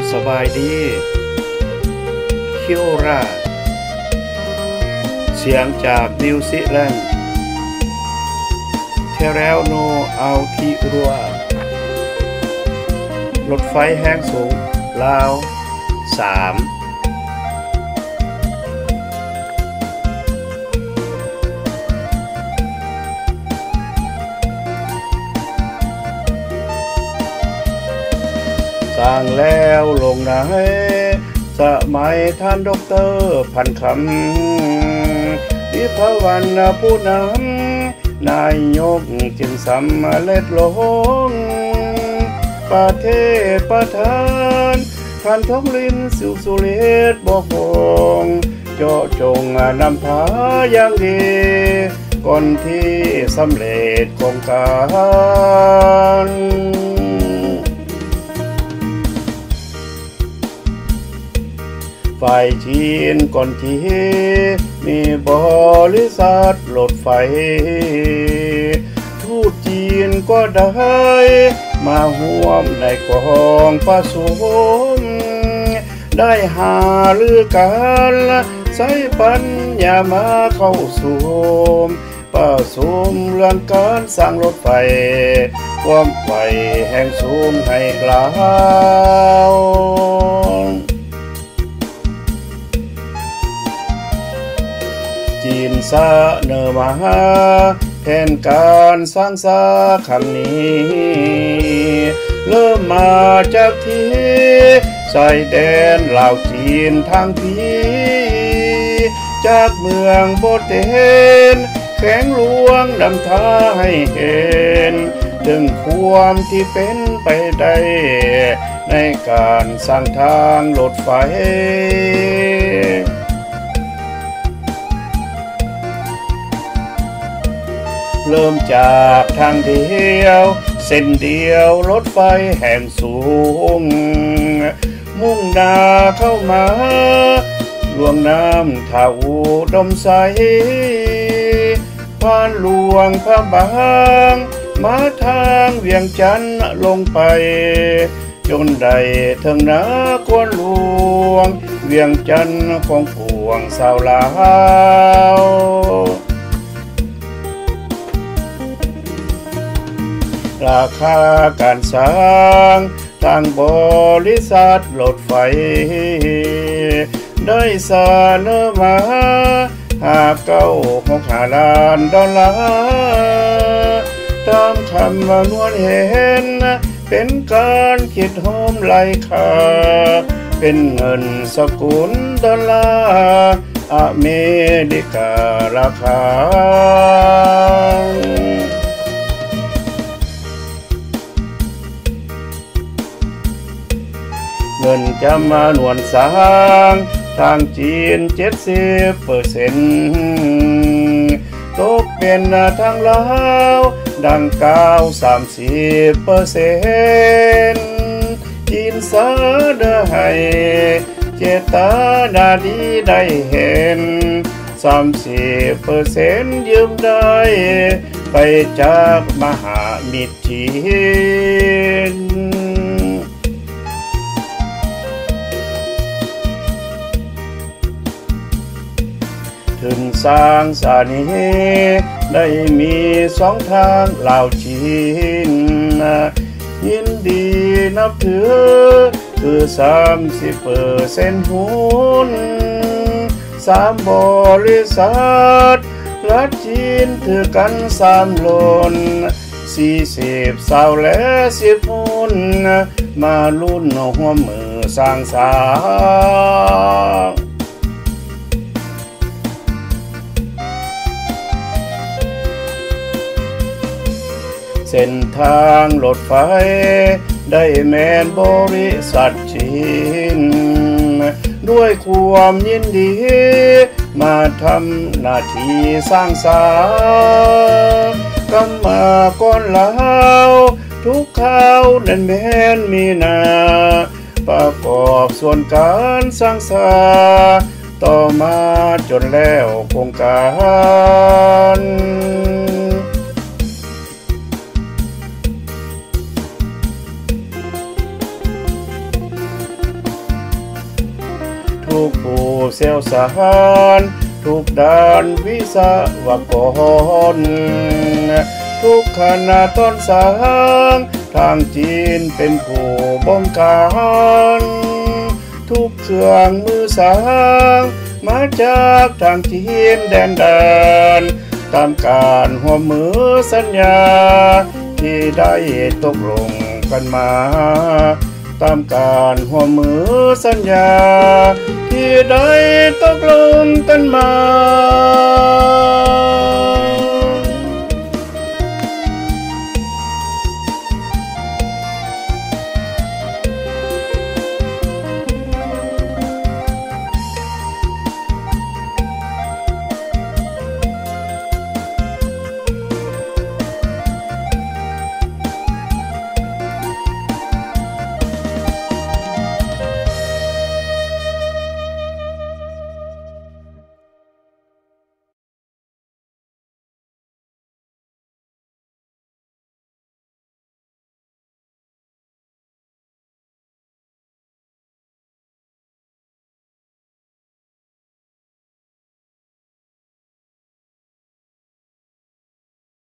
สบายดีคิโอราเสียงจากนิวซีแลนด์เทเรลโนอัลทิรัวรถไฟแห้งสูงลาว3สร้างแล้วลงไหนสมัยท่านดอกเตอร์พันคำวิภวรรณผู้นำนายกจึงสำเร็จลงประเทศประธานท่านทองลิ้นสุเรศบอกคงเจาะจงนำพาอย่างดีก่อนที่สำเร็จโครงการฝ่ายจีนก่อนที่มีบริษัทรถไฟทูตจีนก็ได้มาร่วมในกองผสมได้หารือกันใช้ปัญญามาเข้าสู่ผสมเรื่องการสร้างรถไฟความไวแห่งสูงให้กล่าวจีนเสนอมาแผนการสร้างสาขานี้เริ่มมาจากที่ชายแดนลาวจีนทางพี่จากเมืองโบเตนแข็งหลวงนำทางให้เห็นถึงความที่เป็นไปได้ในการสร้างทางรถไฟเริ่มจากทางเดียวเส้นเดียวรถไฟแห่งสูงมุ่งหน้าเข้ามาลวงน้ำท่าอุดมใสผ่านหลวงพระบางมาทางเวียงจันทร์ลงไปจนได้ถึงนาควนหลวงเวียงจันทร์ของปวงชาวลาวราคาการสร้างทางบริษัทรถไฟได้เสนอมา5965 ล้านดอลลาร์ตามคำนวณเห็นเป็นการคิดโฮมไล่ค่าเป็นเงินสกุลดอลลาร์อเมริการาคาเงินจำนวนสร้างทางจีน 70% ตกเป็นทางลาวดังกล่าว 30% จีนเสนอให้เจตนาดีได้เห็น 30% ยืมได้ไปจากมหามิตรจีนถึงสร้างสานีได้มี2 ทางลาวจีนยินดีนับถือคือ 30% หุ้น3 บริษัทรัฐจีนถือกัน3 ล้น40 20และ10 หุ้นมาลุ้นหัวมือสร้างสาเส้นทางรถไฟได้แม่นบริษัทจีนด้วยความยินดีมาทำหน้าที่สร้างสรรค์กำมาก่อนลาวทุกข่าวนั้นแม่นมีนาประกอบส่วนการสร้างสรรค์ต่อมาจนแล้วโครงการทุกผู้เชี่ยวชาญทุกด้านวิศวกรทุกคณะต้นสร้างทางจีนเป็นผู้บงการทุกเครื่องมือสร้างมาจากทางจีนแดนตามการหัวมือสัญญาที่ได้ตกลงกันมาตามการหัวมือสัญญาที่ได้ตกลงกันมา